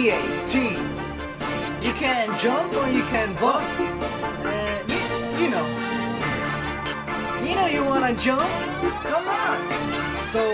EAT. You can jump or you can bump. And you know you wanna jump? Come on. So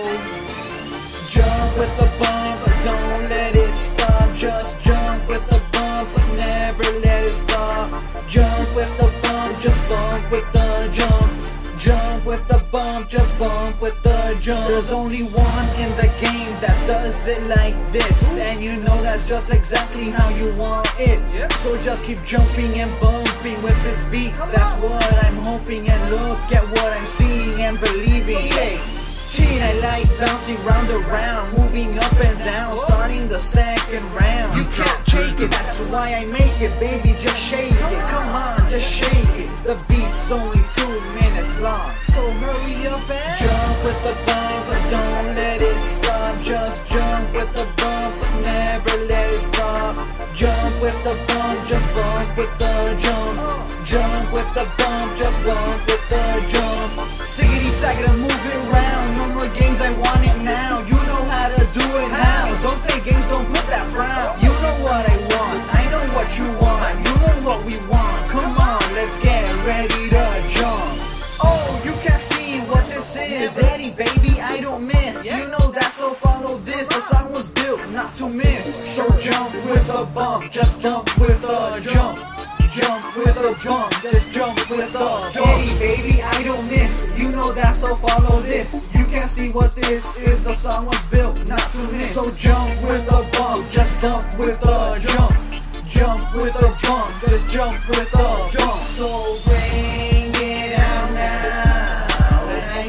jump with the bump, but don't let it stop. Just jump with the bump, but never let it stop. Jump with the bump, just bump with the jump. Jump with the bump, just bump with the jump. There's only one in the game that does it like this, and you know that's just exactly how you want it. So just keep jumping and bumping with this beat. That's what I'm hoping, and look at what I'm seeing and believing. Teen, I like bouncing round and round, moving up and down, starting the second round. You can't take it, that's why I make it, baby, just shake it. Come on, just shake it. The beat's only 2 minutes long, so hurry up and jump with the bump, but don't let it stop. Just jump with the bump, but never let it stop. Jump with the bump, just bump with the jump. Jump with the bump, just bump with the jump. Siggity saggity, move it round. No more games, I want it now. You know how to do it now. Don't play games, don't put that frown. You know what I want, I know what you want. You know what we want. Come on, let's get ready to jump. Oh, you can see what this is. Eddie, baby, I don't miss. You know that, so follow this. The song was built not to miss. So jump with a bump, just jump with a jump. Jump with a jump, just jump with a jump. Eddie, baby, I don't miss. You know that, so follow this. You can see what this is. The song was built not to miss. So jump with a bump, just jump with a jump. Jump with a jump, just jump with a jump. So bring it out now, and I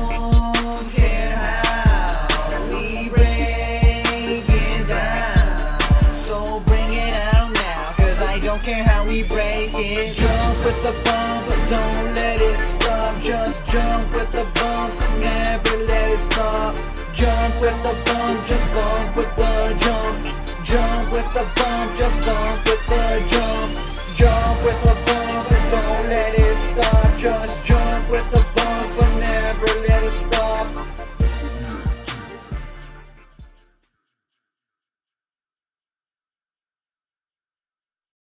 don't care how we break it down. So bring it out now, cause I don't care how we break it. Jump with the bump, but don't let it stop. Just jump with the bump, never let it stop. Jump with the bump, just bump with the jump. Jump with the bump, just bump with the jump.